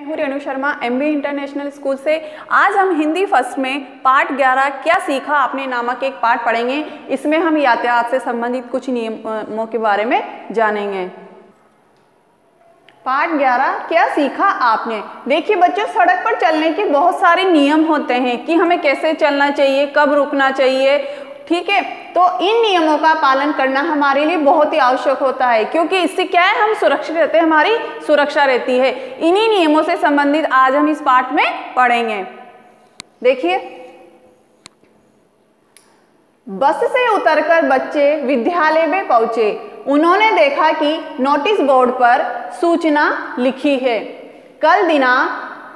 मैं हूँ Renu Sharma MB international school से। आज हम हिंदी फर्स्ट में पाठ 11 क्या सीखा आपने नामक एक पाठ पढ़ेंगे। इसमें हम यातायात से संबंधित कुछ नियमों के बारे में जानेंगे। पाठ 11 क्या सीखा आपने। देखिए बच्चों, सड़क पर चलने के बहुत सारे नियम होते हैं कि हमें कैसे चलना चाहिए, कब रुकना चाहिए, ठीक है। तो इन नियमों का पालन करना हमारे लिए बहुत ही आवश्यक होता है, क्योंकि इससे क्या है, हम सुरक्षित रहते हैं, हमारी सुरक्षा रहती है। इन्हीं नियमों से संबंधित आज हम इस पाठ में पढ़ेंगे। देखिए, बस से उतरकर बच्चे विद्यालय में पहुंचे। उन्होंने देखा कि नोटिस बोर्ड पर सूचना लिखी है। कल दिनांक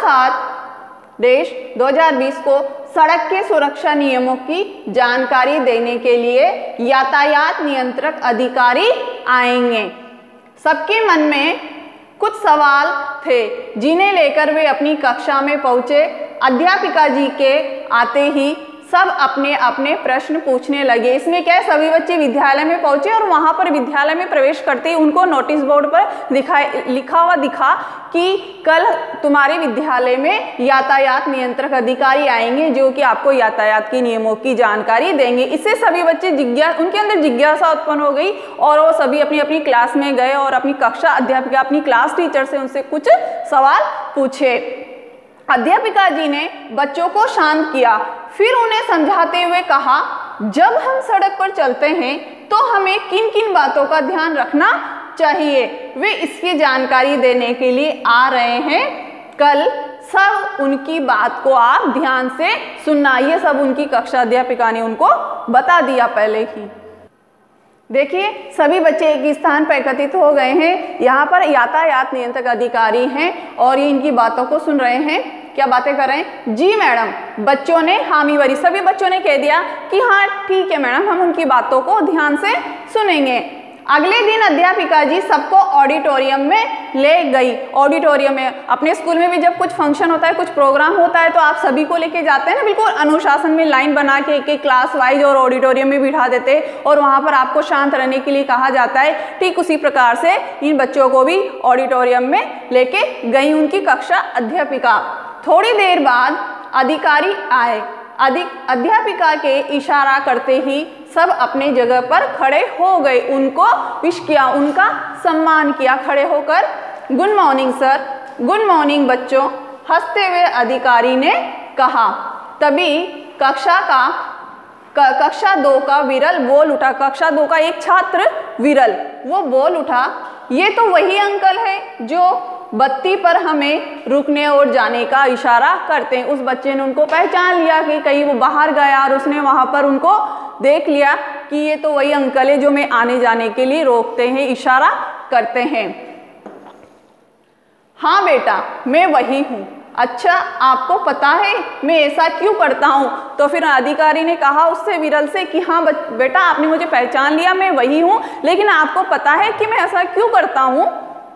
14/7/2020 को सड़क के सुरक्षा नियमों की जानकारी देने के लिए यातायात नियंत्रक अधिकारी आएंगे। सबके मन में कुछ सवाल थे, जिन्हें लेकर वे अपनी कक्षा में पहुंचे। अध्यापिका जी के आते ही सब अपने अपने प्रश्न पूछने लगे। इसमें क्या है, सभी बच्चे विद्यालय में पहुंचे और वहां पर विद्यालय में प्रवेश करते ही उनको नोटिस बोर्ड पर लिखा हुआ दिखा कि कल तुम्हारे विद्यालय में यातायात नियंत्रक अधिकारी आएंगे, जो कि आपको यातायात के नियमों की जानकारी देंगे। इससे सभी बच्चे उनके अंदर जिज्ञासा उत्पन्न हो गई और वो सभी अपनी अपनी क्लास में गए और अपनी कक्षा अध्यापिका, अपनी क्लास टीचर से उनसे कुछ सवाल पूछे। अध्यापिका जी ने बच्चों को शांत किया, फिर उन्हें समझाते हुए कहा, जब हम सड़क पर चलते हैं तो हमें किन किन बातों का ध्यान रखना चाहिए। वे इसकी जानकारी देने के लिए आ रहे हैं। कल सब उनकी बात को आप ध्यान से सुनना। ये सब उनकी कक्षा अध्यापिका ने उनको बता दिया पहले ही। देखिए, सभी बच्चे एक स्थान पर एकत्रित हो गए हैं। यहाँ पर यातायात नियंत्रक अधिकारी हैं और ये इनकी बातों को सुन रहे हैं। क्या बातें कर रहे हैं? जी मैडम। बच्चों ने हामी भरी, सभी बच्चों ने कह दिया कि हाँ ठीक है मैडम, हम उनकी बातों को ध्यान से सुनेंगे। अगले दिन अध्यापिका जी सबको ऑडिटोरियम में ले गई। ऑडिटोरियम में, अपने स्कूल में भी जब कुछ फंक्शन होता है, कुछ प्रोग्राम होता है, तो आप सभी को लेके जाते हैं ना, बिल्कुल अनुशासन में लाइन बना के एक एक क्लास वाइज और ऑडिटोरियम में बिठा देते हैं और वहाँ पर आपको शांत रहने के लिए कहा जाता है। ठीक उसी प्रकार से इन बच्चों को भी ऑडिटोरियम में लेके गई उनकी कक्षा अध्यापिका। थोड़ी देर बाद अधिकारी आए। अध्यापिका के इशारा करते ही सब अपने जगह पर खड़े हो गए। उनको विश किया, उनका सम्मान किया खड़े होकर। Good morning sir. Good morning बच्चों, हंसते हुए अधिकारी ने कहा। तभी कक्षा 2 का विरल बोल उठा। कक्षा 2 का एक छात्र विरल, वो बोल उठा, ये तो वही अंकल है जो बत्ती पर हमें रुकने और जाने का इशारा करते हैं। उस बच्चे ने उनको पहचान लिया कि कहीं वो बाहर गया और उसने वहां पर उनको देख लिया कि ये तो वही अंकल है जो मैं आने जाने के लिए रोकते हैं, इशारा करते हैं। हाँ बेटा, मैं वही हूँ। अच्छा, आपको पता है मैं ऐसा क्यों करता हूँ? तो फिर अधिकारी ने कहा उससे, विरल से, कि हाँ बेटा, आपने मुझे पहचान लिया, मैं वही हूँ, लेकिन आपको पता है कि मैं ऐसा क्यों करता हूँ?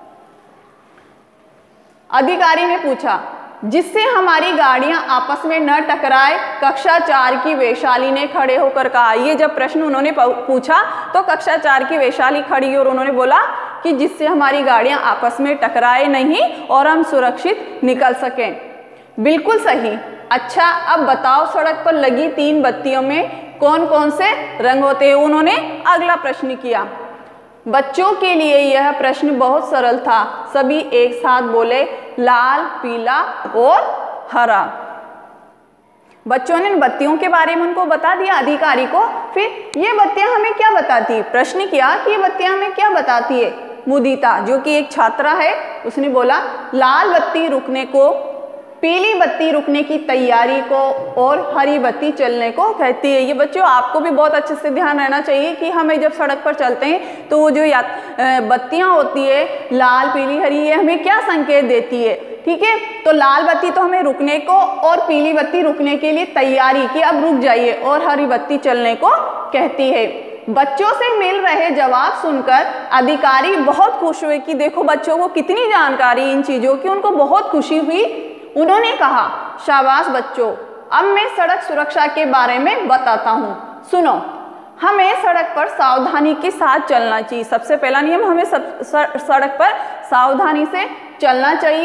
अधिकारी ने पूछा। जिससे हमारी गाड़ियां आपस में न टकराए। कक्षा 4 की वैशाली ने खड़े होकर कहा। ये जब प्रश्न उन्होंने पूछा तो कक्षा 4 की वैशाली खड़ी और उन्होंने बोला कि जिससे हमारी गाड़ियां आपस में टकराए नहीं और हम सुरक्षित निकल सकें। बिल्कुल सही। अच्छा, अब बताओ, सड़क पर लगी 3 बत्तियों में कौन कौन से रंग होते हैं? उन्होंने अगला प्रश्न किया। बच्चों के लिए यह प्रश्न बहुत सरल था। सभी एक साथ बोले, लाल, पीला और हरा। बच्चों ने बत्तियों के बारे में उनको बता दिया अधिकारी को। फिर ये बत्तियां हमें क्या बताती है? प्रश्न किया कि ये बत्तियां हमें क्या बताती है? मुदिता, जो कि एक छात्रा है, उसने बोला लाल बत्ती रुकने को, पीली बत्ती रुकने की तैयारी को और हरी बत्ती चलने को कहती है। ये बच्चों, आपको भी बहुत अच्छे से ध्यान रहना चाहिए कि हमें जब सड़क पर चलते हैं तो वो जो बत्तियां होती है, लाल, पीली, हरी, ये हमें क्या संकेत देती है? ठीक है, तो लाल बत्ती तो हमें रुकने को और पीली बत्ती रुकने के लिए तैयारी कि अब रुक जाइए, और हरी बत्ती चलने को कहती है। बच्चों से मिल रहे जवाब सुनकर अधिकारी बहुत खुश हुए कि देखो बच्चों को कितनी जानकारी इन चीजों की, उनको बहुत खुशी हुई। उन्होंने कहा, शाबाश बच्चों, अब मैं सड़क सुरक्षा के बारे में बताता हूँ, सुनो। हमें सड़क पर सावधानी के साथ चलना चाहिए। सबसे पहला नियम, हमें सड़क पर सावधानी से चलना चाहिए।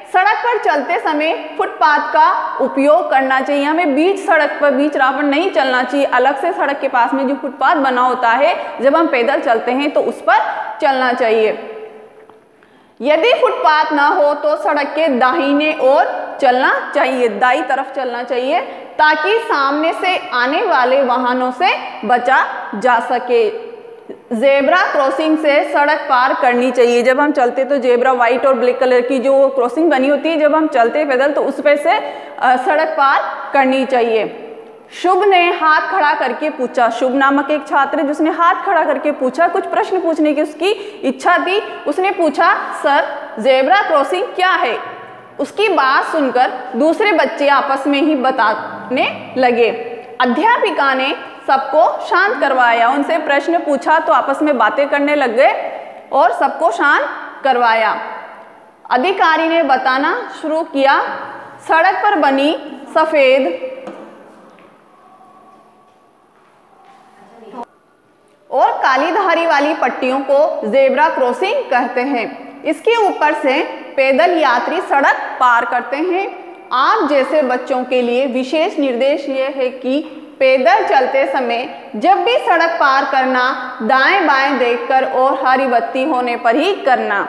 सड़क पर चलते समय फुटपाथ का उपयोग करना चाहिए। हमें बीच सड़क पर, बीच राह पर नहीं चलना चाहिए। अलग से सड़क के पास में जो फुटपाथ बना होता है, जब हम पैदल चलते हैं तो उस पर चलना चाहिए। यदि फुटपाथ ना हो तो सड़क के दाहिने ओर चलना चाहिए, दाईं तरफ चलना चाहिए, ताकि सामने से आने वाले वाहनों से बचा जा सके। जेब्रा क्रॉसिंग से सड़क पार करनी चाहिए। जब हम चलते तो जेब्रा व्हाइट और ब्लैक कलर की जो क्रॉसिंग बनी होती है, जब हम चलते पैदल तो उस पे से सड़क पार करनी चाहिए। शुभ ने हाथ खड़ा करके पूछा। शुभ नामक एक छात्र है जिसने हाथ खड़ा करके पूछा, कुछ प्रश्न पूछने की उसकी इच्छा थी। उसने पूछा, सर जेब्रा क्रॉसिंग क्या है? उसकी बात सुनकर दूसरे बच्चे आपस में ही बताने लगे। अध्यापिका ने सबको शांत करवाया, उनसे प्रश्न पूछा तो आपस में बातें करने लग गए और सबको शांत करवाया। अधिकारी ने बताना शुरू किया, सड़क पर बनी सफेद और काली धारी वाली पट्टियों को जेब्रा क्रॉसिंग कहते हैं। इसके ऊपर से पैदल यात्री सड़क पार करते हैं। आप जैसे बच्चों के लिए विशेष निर्देश ये है कि पैदल चलते समय जब भी सड़क पार करना, दाएं बाएं देखकर और हरी बत्ती होने पर ही करना।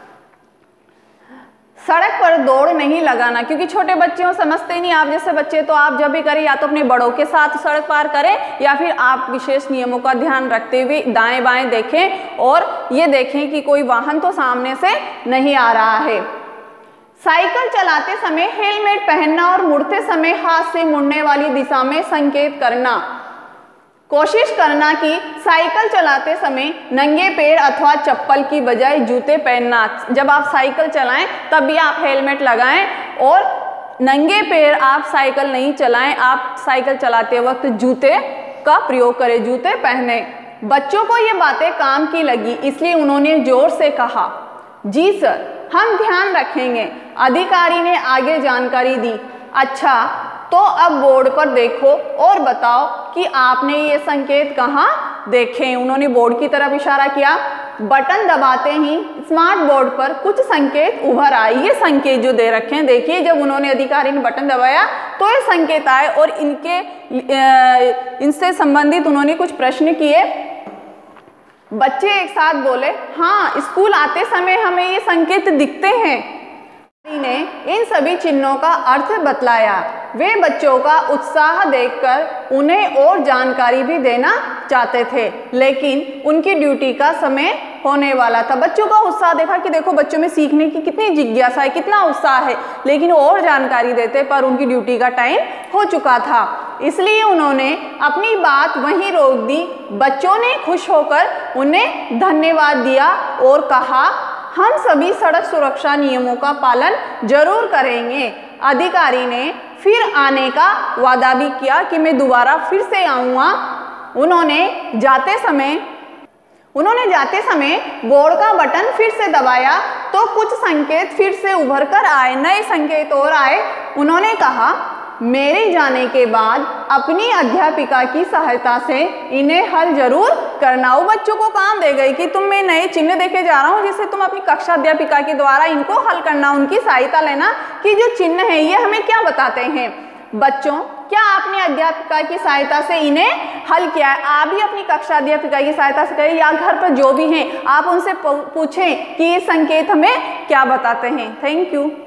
सड़क पर दौड़ नहीं लगाना, क्योंकि छोटे बच्चे हो, समझते नहीं। आप जैसे बच्चे तो आप जब भी करें या तो अपने बड़ों के साथ सड़क पार करें या फिर आप विशेष नियमों का ध्यान रखते हुए दाएं बाएं देखें और ये देखें कि कोई वाहन तो सामने से नहीं आ रहा है। साइकिल चलाते समय हेलमेट पहनना और मुड़ते समय हाथ से मुड़ने वाली दिशा में संकेत करना। कोशिश करना कि साइकिल चलाते समय नंगे पैर अथवा चप्पल की बजाय जूते पहनना। जब आप साइकिल चलाएं तब भी आप हेलमेट लगाएं और नंगे पैर आप साइकिल नहीं चलाएं। आप साइकिल चलाते वक्त जूते का प्रयोग करें, जूते पहने। बच्चों को ये बातें काम की लगी, इसलिए उन्होंने जोर से कहा, जी सर, हम ध्यान रखेंगे। अधिकारी ने आगे जानकारी दी। अच्छा, तो अब बोर्ड पर देखो और बताओ कि आपने ये संकेत कहाँ देखे। उन्होंने बोर्ड की तरफ इशारा किया। बटन दबाते ही स्मार्ट बोर्ड पर कुछ संकेत उभर आए। ये संकेत जो दे रखे हैं, देखिए, जब उन्होंने अधिकारी ने बटन दबाया तो ये संकेत आए और इनसे संबंधित उन्होंने कुछ प्रश्न किए। बच्चे एक साथ बोले, हाँ, स्कूल आते समय हमें ये संकेत दिखते हैं। ने इन सभी चिन्हों का अर्थ बतलाया। वे बच्चों का उत्साह देखकर उन्हें और जानकारी भी देना चाहते थे, लेकिन उनकी ड्यूटी का समय होने वाला था। बच्चों का उत्साह देखा कि देखो बच्चों में सीखने की कितनी जिज्ञासा है, कितना उत्साह है, लेकिन और जानकारी देते पर उनकी ड्यूटी का टाइम हो चुका था। इसलिए उन्होंने अपनी बात वहीं रोक दी। बच्चों ने खुश होकर उन्हें धन्यवाद दिया और कहा, हम सभी सड़क सुरक्षा नियमों का पालन जरूर करेंगे। अधिकारी ने फिर आने का वादा भी किया कि मैं दोबारा फिर से आऊँगा। उन्होंने जाते समय बोर्ड का बटन फिर से दबाया तो कुछ संकेत फिर से उभर कर आए, नए संकेत और आए। उन्होंने कहा, मेरे जाने के बाद अपनी अध्यापिका की सहायता से इन्हें हल जरूर करना। वो बच्चों को काम दे गई कि तुम मैं नए चिन्ह देके जा रहा हूँ, जिससे तुम अपनी कक्षा अध्यापिका के द्वारा इनको हल करना, उनकी सहायता लेना कि जो चिन्ह है ये हमें क्या बताते हैं। बच्चों, क्या आपने अध्यापिका की सहायता से इन्हें हल किया है? आप भी अपनी कक्षा अध्यापिका की सहायता से करें या घर पर जो भी हैं आप उनसे पूछें कि ये संकेत हमें क्या बताते हैं। Thank you.